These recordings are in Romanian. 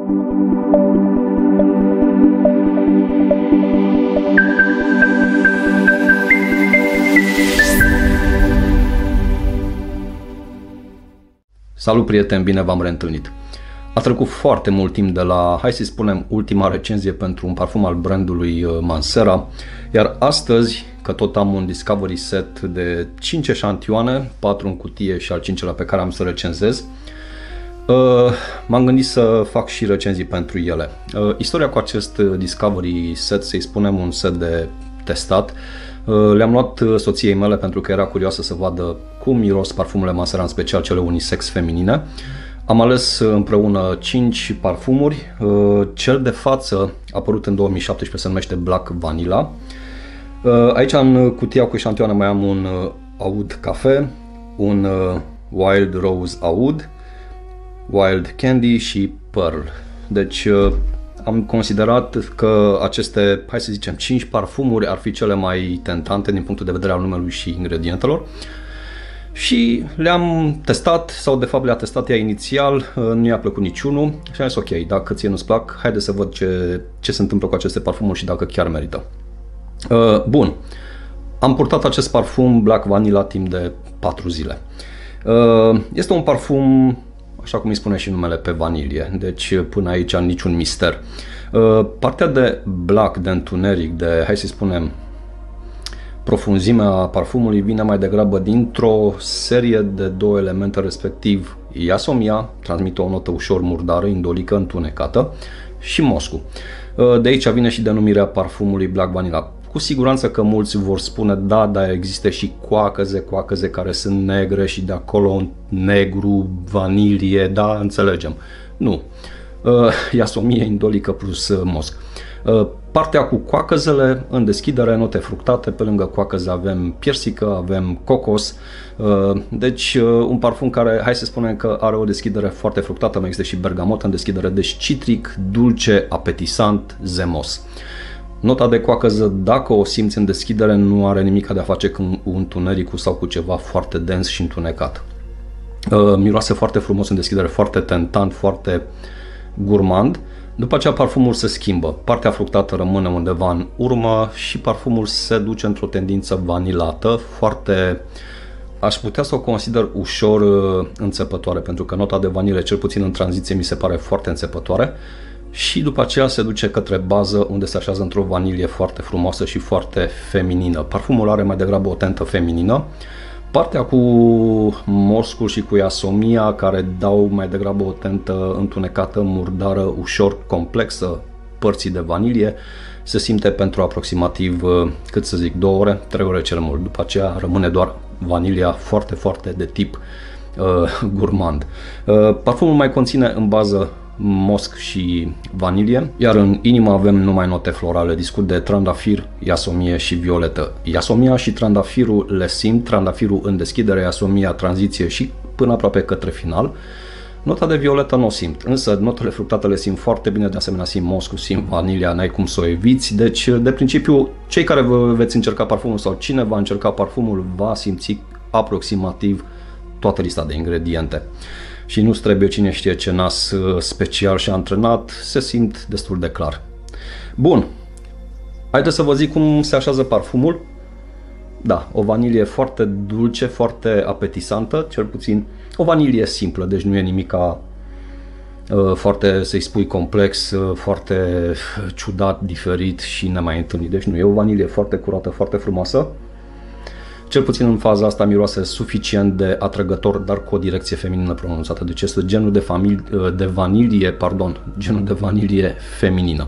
Salut prieteni, bine v-am reîntâlnit. A trecut foarte mult timp de la, hai să spunem, ultima recenzie pentru un parfum al brandului Mancera, iar astăzi, că tot am un Discovery set de 5 eșantioane, 4 în cutie și al 5-lea pe care am să recenzez, m-am gândit să fac și recenzii pentru ele. Istoria cu acest Discovery set, să-i spunem un set de testat, le-am luat soției mele pentru că era curioasă să vadă cum miros parfumurile Mancera, în special cele unisex feminine. Am ales împreună 5 parfumuri. Cel de față, apărut în 2017, se numește Black Vanilla. Aici în cutia cu eșantioane mai am un Oud Cafe, un Wild Rose Oud, Wild Candy și Pearl. Deci am considerat că aceste, hai să zicem, 5 parfumuri ar fi cele mai tentante din punctul de vedere al numelui și ingredientelor. Și le-am testat, sau de fapt le-a testat ea inițial, nu i-a plăcut niciunul și am zis ok, dacă ție nu-ți plac, haide să văd ce se întâmplă cu aceste parfumuri și dacă chiar merită. Bun, am purtat acest parfum Black Vanilla timp de 4 zile. Este un parfum, așa cum îi spune și numele, pe vanilie, deci până aici niciun mister. Partea de black, de întuneric, de, hai să spunem, profunzimea parfumului vine mai degrabă dintr-o serie de două elemente, respectiv iasomia, transmite o notă ușor murdară, indolică, întunecată, și moscul. De aici vine și denumirea parfumului Black Vanilla. Cu siguranță că mulți vor spune, da, dar există și coacăze care sunt negre și de acolo negru, vanilie, da, înțelegem. Nu. Iasomie, indolică plus mosc. Partea cu coacăzele, în deschidere, note fructate, pe lângă coacăze avem piersică, avem cocos, deci un parfum care, hai să spunem că are o deschidere foarte fructată, mai există și bergamot în deschidere, deci citric, dulce, apetisant, zemos. Nota de coacăză, dacă o simți în deschidere, nu are nimic de a face cu întunericul sau cu ceva foarte dens și întunecat. Miroase foarte frumos în deschidere, foarte tentant, foarte gourmand. După aceea parfumul se schimbă, partea fructată rămâne undeva în urmă și parfumul se duce într-o tendință vanilată, foarte, aș putea să o consider ușor înțepătoare, pentru că nota de vanilie, cel puțin în tranziție, mi se pare foarte înțepătoare, și după aceea se duce către bază, unde se așează într-o vanilie foarte frumoasă și foarte feminină. Parfumul are mai degrabă o tentă feminină. Partea cu moscul și cu iasomia, care dau mai degrabă o tentă întunecată, murdară, ușor complexă părții de vanilie, se simte pentru aproximativ, cât să zic, 2 ore, 3 ore cel mult. După aceea rămâne doar vanilia foarte, foarte de tip gourmand. Parfumul mai conține în bază mosc și vanilie, iar în inimă avem numai note florale, discut de trandafir, iasomie și violetă. Iasomia și trandafirul le simt, trandafirul în deschidere, iasomia tranziție și până aproape către final. Nota de violetă nu o simt, însă notele fructate le simt foarte bine, de asemenea simt moscul, simt vanilia, n-ai cum să o eviți, deci de principiu cei care veți încerca parfumul sau cine va încerca parfumul va simți aproximativ toată lista de ingrediente. Și nu-ți trebuie cine știe ce nas special și antrenat, se simt destul de clar. Bun, haideți să vă zic cum se așează parfumul. Da, o vanilie foarte dulce, foarte apetisantă, cel puțin o vanilie simplă, deci nu e nimica foarte, să-i spui, complex, foarte ciudat, diferit și nemai întâlnit. Deci nu, e o vanilie foarte curată, foarte frumoasă. Cel puțin în faza asta miroase suficient de atrăgător, dar cu o direcție feminină pronunțată. Deci este genul de vanilie feminină.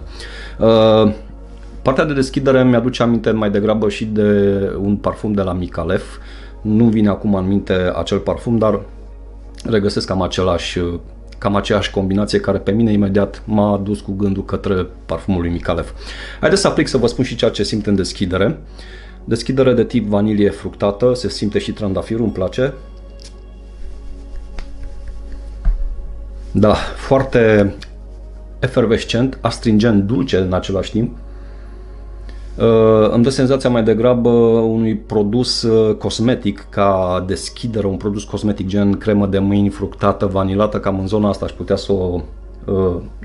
Partea de deschidere mi-aduce aminte mai degrabă și de un parfum de la Micallef. Nu vine acum în minte acel parfum, dar regăsesc cam aceeași combinație care pe mine imediat m-a dus cu gândul către parfumul lui Micallef. Haideți să aplic să vă spun și ceea ce simt în deschidere. Deschidere de tip vanilie fructată, se simte și trandafirul, îmi place. Da, foarte efervescent, astringent, dulce în același timp. Îmi dă senzația mai degrabă unui produs cosmetic ca deschidere, un produs cosmetic gen cremă de mâini fructată, vanilată, cam în zona asta aș putea să o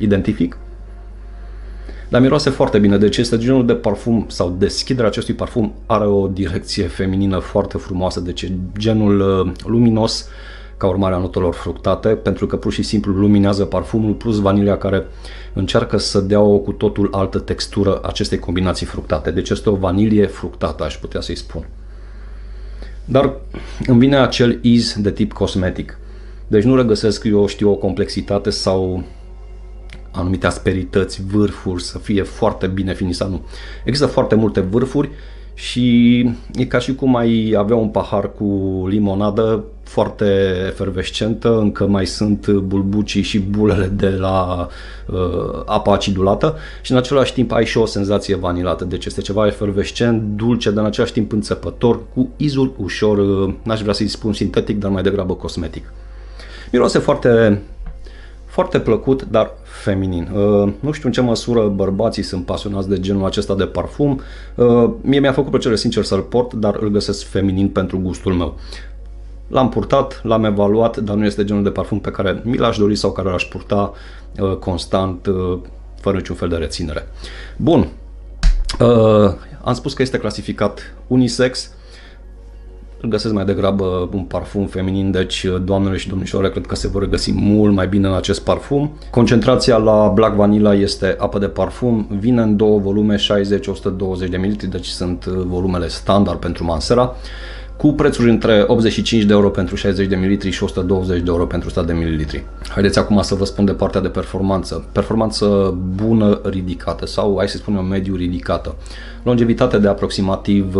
identific. Dar miroase foarte bine, deci este genul de parfum sau deschiderea acestui parfum are o direcție feminină foarte frumoasă, deci e genul luminos ca urmare a notelor fructate, pentru că pur și simplu luminează parfumul, plus vanilia care încearcă să dea o cu totul altă textură acestei combinații fructate. Deci este o vanilie fructată, aș putea să-i spun. Dar îmi vine acel ease de tip cosmetic. Deci nu regăsesc, eu știu, o complexitate sau anumite asperități, vârfuri, să fie foarte bine finisat, nu. Există foarte multe vârfuri și e ca și cum ai avea un pahar cu limonadă foarte efervescentă, încă mai sunt bulbucii și bulele de la apa acidulată și în același timp ai și o senzație vanilată, deci este ceva efervescent, dulce, dar în același timp înțepător, cu izul ușor, n-aș vrea să-i spun sintetic, dar mai degrabă cosmetic. Miroase foarte plăcut, dar feminin. Nu știu în ce măsură bărbații sunt pasionați de genul acesta de parfum. Mie mi-a făcut plăcere sincer să-l port, dar îl găsesc feminin pentru gustul meu. L-am purtat, l-am evaluat, dar nu este genul de parfum pe care mi l-aș dori sau care l-aș purta constant, fără niciun fel de reținere. Bun, am spus că este clasificat unisex. Îl găsesc mai degrabă un parfum feminin, deci doamnele și domnișoare cred că se vor regăsi mult mai bine în acest parfum. Concentrația la Black Vanilla este apă de parfum, vine în două volume, 60-120 de ml, deci sunt volumele standard pentru Mansera, cu prețuri între 85 de euro pentru 60 de ml și 120 de euro pentru 100 de ml. Haideți acum să vă spun de partea de performanță. Performanță bună ridicată sau, hai să spunem, mediu ridicată. Longevitate de aproximativ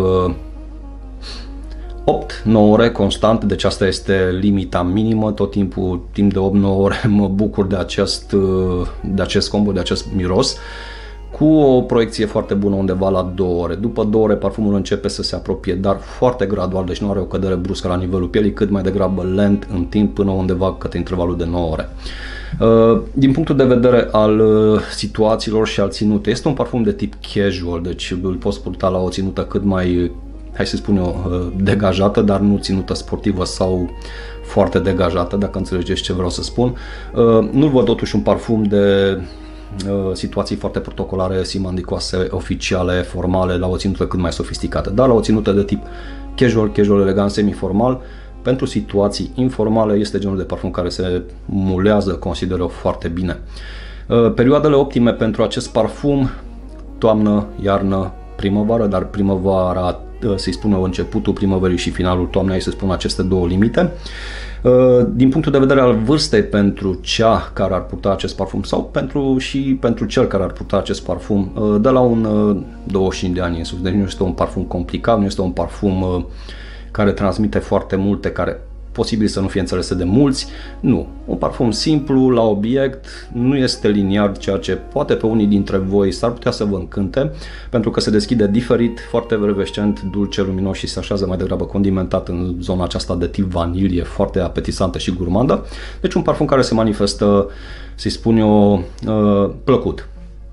8-9 ore constant, deci asta este limita minimă, tot timpul, timp de 8-9 ore mă bucur de acest combo, de acest miros, cu o proiecție foarte bună undeva la 2 ore. După 2 ore parfumul începe să se apropie, dar foarte gradual, deci nu are o cădere bruscă la nivelul pielii, cât mai degrabă lent în timp până undeva către intervalul de 9 ore. Din punctul de vedere al situațiilor și al ținutei, este un parfum de tip casual, deci îl poți purta la o ținută cât mai, hai să spun eu, degajată, dar nu ținută sportivă sau foarte degajată, dacă înțelegeți ce vreau să spun. Nu văd totuși un parfum de situații foarte protocolare, simandicoase, oficiale, formale, la o ținută cât mai sofisticată, dar la o ținută de tip casual, elegant, semi-formal. Pentru situații informale este genul de parfum care se mulează, consider eu, foarte bine. Perioadele optime pentru acest parfum: toamnă, iarnă, primăvară, dar primăvara, să-i spun eu, începutul primăverii și finalul toamnei, să spun aceste două limite. Din punctul de vedere al vârstei pentru cea care ar purta acest parfum sau pentru cel care ar purta acest parfum, de la un 25 de ani în sus. Deci nu este un parfum complicat, nu este un parfum care transmite foarte multe, care posibil să nu fie înțelese de mulți. Nu, un parfum simplu, la obiect, nu este liniar, ceea ce poate pe unii dintre voi s-ar putea să vă încânte, pentru că se deschide diferit, foarte efervescent, dulce, luminos și se așează mai degrabă condimentat în zona aceasta de tip vanilie, foarte apetisantă și gurmandă. Deci un parfum care se manifestă, să-i spun eu, plăcut.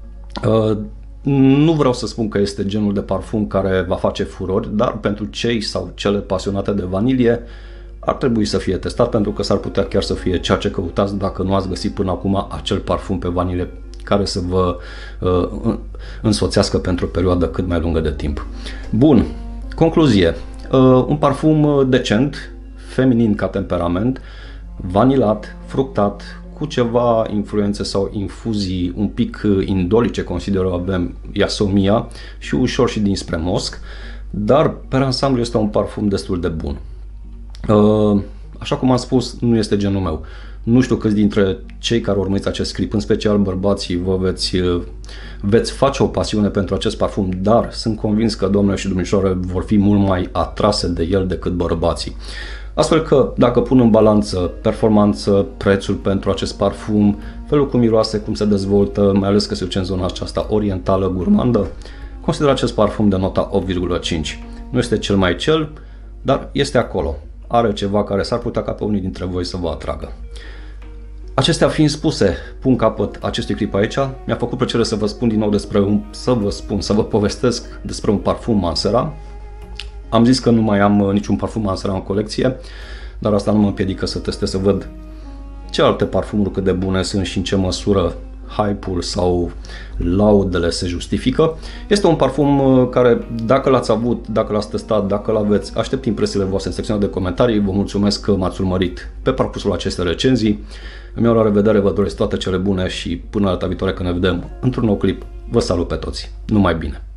Nu vreau să spun că este genul de parfum care va face furori, dar pentru cei sau cele pasionate de vanilie ar trebui să fie testat, pentru că s-ar putea chiar să fie ceea ce căutați dacă nu ați găsit până acum acel parfum pe vanilie care să vă însoțească pentru o perioadă cât mai lungă de timp. Bun, concluzie. Un parfum decent, feminin ca temperament, vanilat, fructat, cu ceva influențe sau infuzii un pic indolice, consider eu, avem Yasomia și ușor și dinspre mosc, dar pe ansamblu este un parfum destul de bun. Așa cum am spus, nu este genul meu. Nu știu câți dintre cei care urmăriți acest clip, în special bărbații, vă veți face o pasiune pentru acest parfum, dar sunt convins că doamnele și domnișoare vor fi mult mai atrase de el decât bărbații. Astfel că, dacă pun în balanță performanță, prețul pentru acest parfum, felul cum miroase, cum se dezvoltă, mai ales că se duce în zona aceasta orientală, gurmandă, consider acest parfum de nota 8,5. Nu este cel mai cel, dar este acolo. Are ceva care s-ar putea ca pe unii dintre voi să vă atragă. Acestea fiind spuse, pun capăt acestui clip aici. Mi-a făcut plăcere să vă spun din nou să vă povestesc despre un parfum Mansera. Am zis că nu mai am niciun parfum Mansera în colecție, dar asta nu mă împiedică să testez, să văd ce alte parfumuri cât de bune sunt și în ce măsură hype-ul sau laudele se justifică. Este un parfum care, dacă l-ați avut, dacă l-ați testat, dacă l-aveți, aștept impresiile voastre în secțiunea de comentarii. Vă mulțumesc că m-ați urmărit pe parcursul acestei recenzii. Îmi iau la revedere, vă doresc toate cele bune și până data viitoare când ne vedem într-un nou clip, vă salut pe toți. Numai bine!